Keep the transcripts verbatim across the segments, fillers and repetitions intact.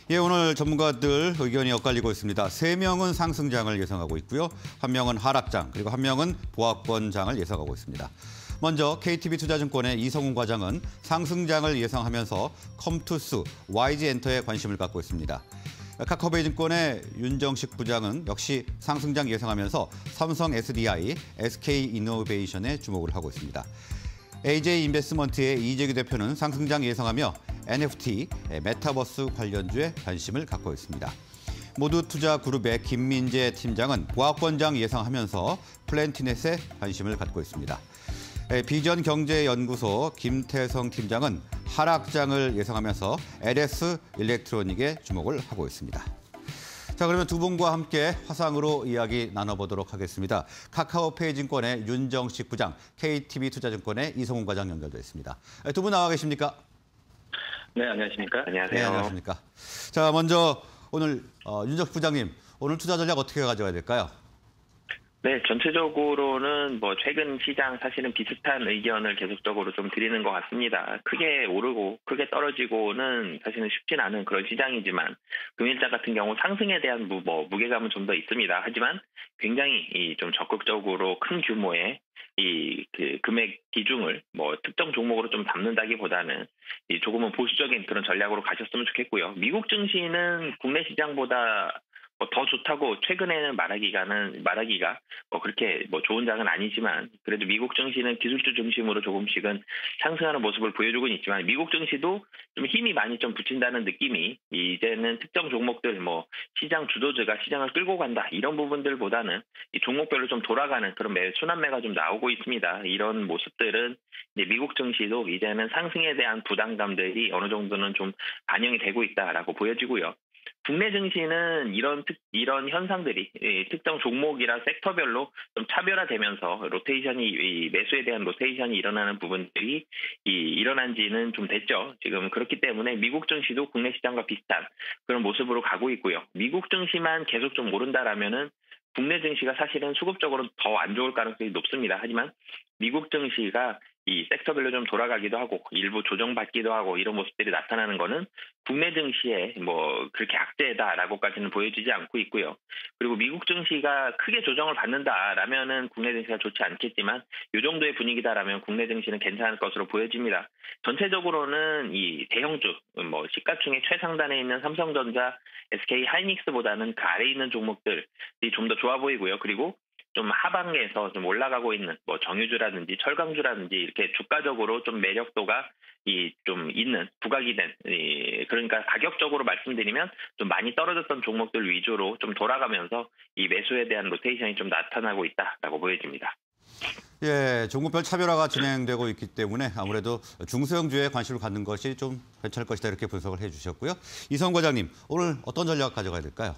예, 오늘 전문가들 의견이 엇갈리고 있습니다. 세 명은 상승장을 예상하고 있고요. 한 명은 하락장, 그리고 한 명은 보합권장을 예상하고 있습니다. 먼저 케이티비투자증권의 이성훈 과장은 상승장을 예상하면서 컴투스, 와이지엔터에 관심을 갖고 있습니다. 카카오베이증권의 윤정식 부장은 역시 상승장 예상하면서 삼성 에스디아이, 에스케이이노베이션에 주목을 하고 있습니다. 에이제이인베스트먼트의 이재규 대표는 상승장 예상하며 엔에프티, 메타버스 관련주에 관심을 갖고 있습니다. 모두투자그룹의 김민재 팀장은 보합권장 예상하면서 플랜티넷에 관심을 갖고 있습니다. 비전경제연구소 김태성 팀장은 하락장을 예상하면서 엘에스 일렉트로닉에 주목을 하고 있습니다. 자, 그러면 두 분과 함께 화상으로 이야기 나눠보도록 하겠습니다. 카카오페이증권의 윤정식 부장, 케이티비투자증권의 이성훈 과장 연결되어 있습니다. 두 분 나와 계십니까? 네, 안녕하십니까? 안녕하세요. 네, 안녕하십니까? 자, 먼저 오늘 어, 윤정식 부장님, 오늘 투자 전략 어떻게 가져가야 될까요? 네, 전체적으로는 뭐 최근 시장 사실은 비슷한 의견을 계속적으로 좀 드리는 것 같습니다. 크게 오르고 크게 떨어지고는 사실은 쉽진 않은 그런 시장이지만 금일장 같은 경우 상승에 대한 무, 뭐 무게감은 좀 더 있습니다. 하지만 굉장히 이 좀 적극적으로 큰 규모의 이 그 금액 비중을 뭐 특정 종목으로 좀 담는다기보다는 이 조금은 보수적인 그런 전략으로 가셨으면 좋겠고요. 미국 증시는 국내 시장보다 뭐 더 좋다고 최근에는 말하기가는 말하기가 뭐 그렇게 뭐 좋은 장은 아니지만 그래도 미국 증시는 기술주 중심으로 조금씩은 상승하는 모습을 보여주고는 있지만 미국 증시도 좀 힘이 많이 좀 붙인다는 느낌이 이제는 특정 종목들 뭐 시장 주도주가 시장을 끌고 간다 이런 부분들보다는 이 종목별로 좀 돌아가는 그런 매 순환매가 좀 나오고 있습니다. 이런 모습들은 이제 미국 증시도 이제는 상승에 대한 부담감들이 어느 정도는 좀 반영이 되고 있다라고 보여지고요. 국내 증시는 이런 특, 이런 현상들이 특정 종목이나 섹터별로 좀 차별화되면서 로테이션이 이 매수에 대한 로테이션이 일어나는 부분들이 이 일어난 지는 좀 됐죠. 지금 그렇기 때문에 미국 증시도 국내 시장과 비슷한 그런 모습으로 가고 있고요. 미국 증시만 계속 좀 오른다라면은 국내 증시가 사실은 수급적으로 더 안 좋을 가능성이 높습니다. 하지만 미국 증시가 이 섹터별로 좀 돌아가기도 하고 일부 조정받기도 하고 이런 모습들이 나타나는 거는 국내 증시에 뭐 그렇게 악재다라고까지는 보여지지 않고 있고요. 그리고 미국 증시가 크게 조정을 받는다라면은 국내 증시가 좋지 않겠지만 이 정도의 분위기다라면 국내 증시는 괜찮을 것으로 보여집니다. 전체적으로는 이 대형주, 뭐 시가총액 최상단에 있는 삼성전자, 에스케이하이닉스보다는 그 아래에 있는 종목들이 좀 더 좋아 보이고요. 그리고 좀 하방에서 좀 올라가고 있는 뭐 정유주라든지 철강주라든지 이렇게 주가적으로 좀 매력도가 이 좀 있는 부각이 된 이 그러니까 가격적으로 말씀드리면 좀 많이 떨어졌던 종목들 위주로 좀 돌아가면서 이 매수에 대한 로테이션이 좀 나타나고 있다라고 보여집니다. 예, 종목별 차별화가 진행되고 있기 때문에 아무래도 중소형주에 관심을 갖는 것이 좀 괜찮을 것이다 이렇게 분석을 해주셨고요. 이성 과장님, 오늘 어떤 전략 가져가야 될까요?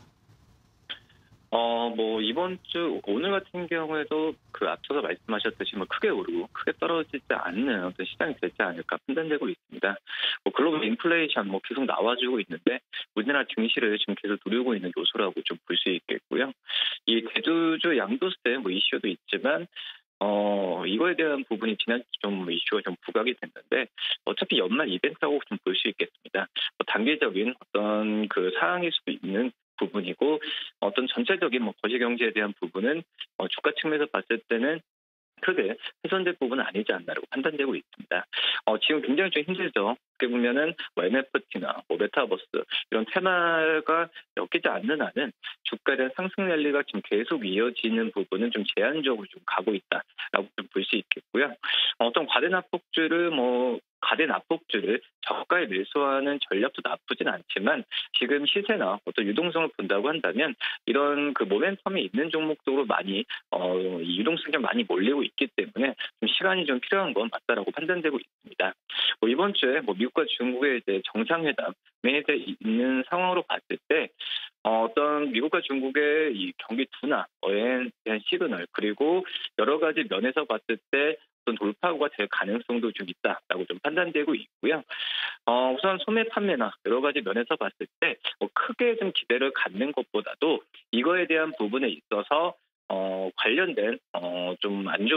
어, 뭐, 이번 주, 오늘 같은 경우에도 그 앞서서 말씀하셨듯이 뭐 크게 오르고 크게 떨어지지 않는 어떤 시장이 되지 않을까 판단되고 있습니다. 뭐, 글로벌 인플레이션 뭐 계속 나와주고 있는데, 우리나라 증시를 지금 계속 누리고 있는 요소라고 좀 볼 수 있겠고요. 이 대주주 양도세 뭐 이슈도 있지만, 어, 이거에 대한 부분이 지난주 좀 이슈가 좀 부각이 됐는데, 어차피 연말 이벤트라고 좀 볼 수 있겠습니다. 뭐 단계적인 어떤 그 사항일 수도 있는 부분이고 어떤 전체적인 뭐 거시 경제에 대한 부분은 어, 주가 측면에서 봤을 때는 크게 훼손될 부분은 아니지 않나라고 판단되고 있습니다. 어, 지금 굉장히 좀 힘들죠. 어떻게 보면은 뭐 엔에프티나 뭐 메타버스 이런 테마가 엮이지 않는 한은 주가에 대한 상승 랠리가 지금 계속 이어지는 부분은 좀 제한적으로 좀 가고 있다라고 좀 볼 수 있겠고요. 어떤 과대 낙폭주를 뭐 과대 낙폭주를 저가에 매수하는 전략도 나쁘진 않지만 지금 시세나 어떤 유동성을 본다고 한다면 이런 그 모멘텀이 있는 종목으로 많이 어, 유동성이 많이 몰리고 있기 때문에 좀 시간이 좀 필요한 건 맞다라고 판단되고 있습니다. 뭐 이번 주에 뭐 미국과 중국의 이제 정상회담에 있는 상황으로 봤을 때 어, 어떤 미국과 중국의 이 경기 둔화에 대한 시그널 그리고 여러 가지 면에서 봤을 때 어떤 돌파구가 될 가능성도 좀 있다라고 좀 판단되고 있고요. 어, 우선 소매 판매나 여러 가지 면에서 봤을 때 뭐 크게 좀 기대를 갖는 것보다도 이거에 대한 부분에 있어서 어, 관련된 어, 좀 안 좋은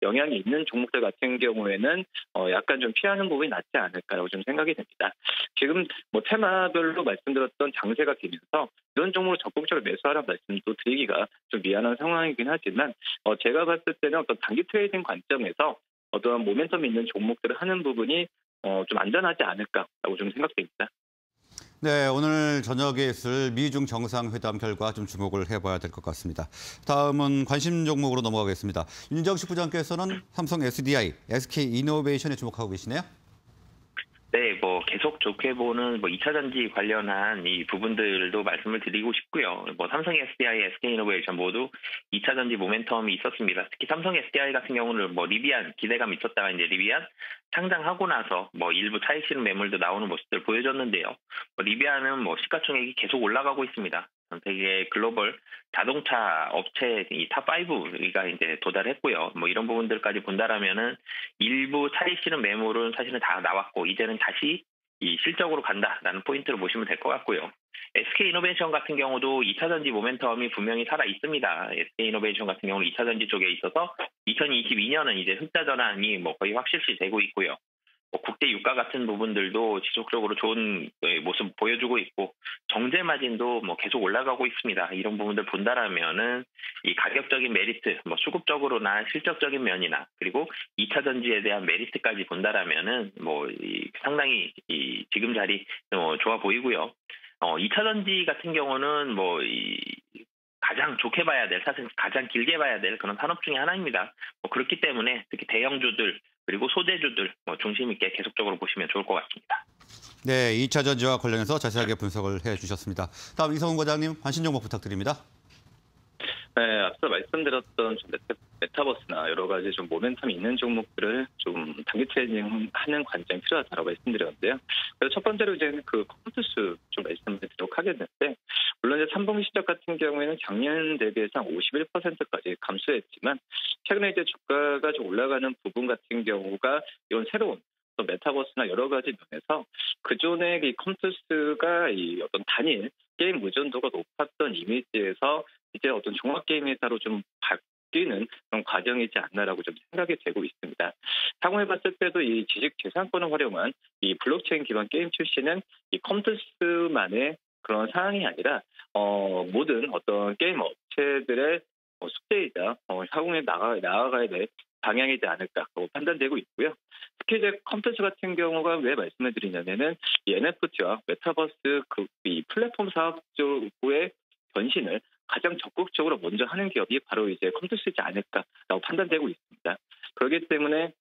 영향이 있는 종목들 같은 경우에는 어, 약간 좀 피하는 부분이 낫지 않을까라고 좀 생각이 됩니다. 지금 뭐 테마별로 말씀드렸던 장세가 되면서 이런 종목을 적극적으로 매수하라는 말씀도 드리기가 좀 미안한 상황이긴 하지만 어, 제가 봤을 때는 어떤 단기 트레이딩 관점에서 어떤 모멘텀 있는 종목들을 하는 부분이 어, 좀 안전하지 않을까라고 좀 생각됩니다. 네, 오늘 저녁에 있을 미중 정상회담 결과 좀 주목을 해봐야 될 것 같습니다. 다음은 관심 종목으로 넘어가겠습니다. 윤정식 부장께서는 삼성 에스디아이, 에스케이이노베이션에 주목하고 계시네요. 네, 뭐 계속 좋게 보는 뭐 이 차 전지 관련한 이 부분들도 말씀을 드리고 싶고요. 뭐 삼성 에스디아이, 에스케이이노베이션 모두 이 차 전지 모멘텀이 있었습니다. 특히 삼성 에스디아이 같은 경우는 뭐 리비안 기대감이 있었다가 이제 리비안 상장하고 나서 뭐 일부 차익 실현 매물도 나오는 모습들 보여줬는데요. 뭐 리비안은 뭐 시가총액이 계속 올라가고 있습니다. 전 세계 글로벌 자동차 업체 이 탑 파이브가 이제 도달했고요. 뭐 이런 부분들까지 본다라면은 일부 차익 실현 매물은 사실은 다 나왔고 이제는 다시 이 실적으로 간다라는 포인트를 보시면 될 것 같고요. 에스케이이노베이션 같은 경우도 이 차 전지 모멘텀이 분명히 살아 있습니다. 에스케이이노베이션 같은 경우는 이 차 전지 쪽에 있어서 이천이십이 년은 이제 흑자 전환이 뭐 거의 확실시 되고 있고요. 뭐 국제 유가 같은 부분들도 지속적으로 좋은 모습 보여주고 있고 정제 마진도 뭐 계속 올라가고 있습니다. 이런 부분들 본다라면은 이 가격적인 메리트, 뭐 수급적으로나 실적적인 면이나 그리고 이 차 전지에 대한 메리트까지 본다라면은 뭐 이 상당히 이 지금 자리 어 좋아 보이고요. 어 이 차 전지 같은 경우는 뭐 이 가장 좋게 봐야 될, 사실 가장 길게 봐야 될 그런 산업 중에 하나입니다. 뭐 그렇기 때문에 특히 대형주들 그리고 소재주들 뭐 중심 있게 계속적으로 보시면 좋을 것 같습니다. 네, 이 차 전지와 관련해서 자세하게 분석을 해주셨습니다. 다음 이성훈 과장님 관심 종목 부탁드립니다. 네, 앞서 말씀드렸던 좀 메타, 메타버스나 여러 가지 좀 모멘텀이 있는 종목들을 좀 단기 트레이딩 하는 관점이 필요하다고 말씀드렸는데요. 그래서 첫 번째로 이제 그 컴퓨터수 좀 말씀드리도록 하겠는데, 물론 이제 삼 분기 실적 같은 경우에는 작년 대비해서 한 오십일 퍼센트까지 감소했지만, 최근에 이제 주가가 좀 올라가는 부분 같은 경우가 이런 새로운 또 메타버스나 여러 가지 면에서 그전에 이 컴퓨터스가 이 어떤 단일 게임 의존도가 높았던 이미지에서 이제 어떤 종합 게임 회사로 좀 바뀌는 그런 과정이지 않나라고 좀 생각이 되고 있습니다. 향후에 봤을 때도 이 지식 재산권을 활용한 이 블록체인 기반 게임 출시는 이 컴퓨터스만의 그런 사항이 아니라 어, 모든 어떤 게임 업체들의 어, 숙제이자 어, 향후에 나가 나아가야 될 방향이지 않을까라고 판단되고 있고요. 특히 이제 컴퓨터 같은 경우가 왜 말씀을 드리냐면은 이 엔에프티와 메타버스 그 이 플랫폼 사업 쪽의 변신을 가장 적극적으로 먼저 하는 기업이 바로 이제 컴퓨터이지 않을까라고 판단되고 있습니다. 그렇기 때문에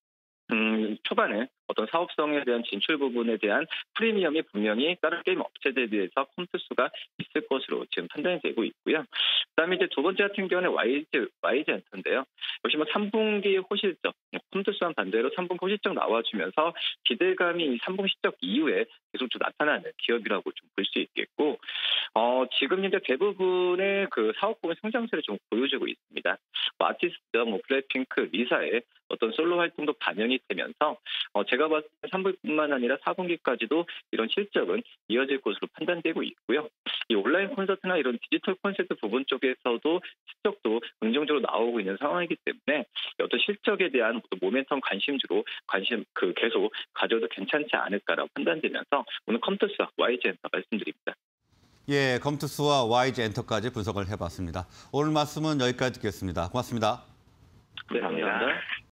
음, 초반에 어떤 사업성에 대한 진출 부분에 대한 프리미엄이 분명히 다른 게임 업체들에 비해서 컴퓨터수가 있을 것으로 지금 판단이 되고 있고요. 그다음에 이제 두 번째 같은 경우는 와이지 와이지 엔터인데요. 역시 뭐 삼 분기 호실적, 컴퓨터수와는 반대로 삼 분기 호실적 나와주면서 기대감이 삼 분기 실적 이후에 계속 좀 나타나는 기업이라고 좀 볼 수 있겠고, 어, 지금 이제 대부분의 그 사업 부분 성장세를 좀 보여주고 있습니다. 뭐 아티스트, 뭐 블랙핑크, 리사의 어떤 솔로 활동도 반영이 되면서 어, 제가 봤을 때 삼 분기뿐만 아니라 사 분기까지도 이런 실적은 이어질 것으로 판단되고 있고요. 이 온라인 콘서트나 이런 디지털 콘서트 부분 쪽에서도 실적도 긍정적으로 나오고 있는 상황이기 때문에 어떤 실적에 대한 어떤 모멘텀 관심주로 관심 그 계속 가져도 괜찮지 않을까라고 판단되면서 오늘 컴퓨터스와 와이지 엔터 말씀드립니다. 예, 컴투스와 와이지 엔터까지 분석을 해봤습니다. 오늘 말씀은 여기까지 듣겠습니다. 고맙습니다. 네, 감사합니다.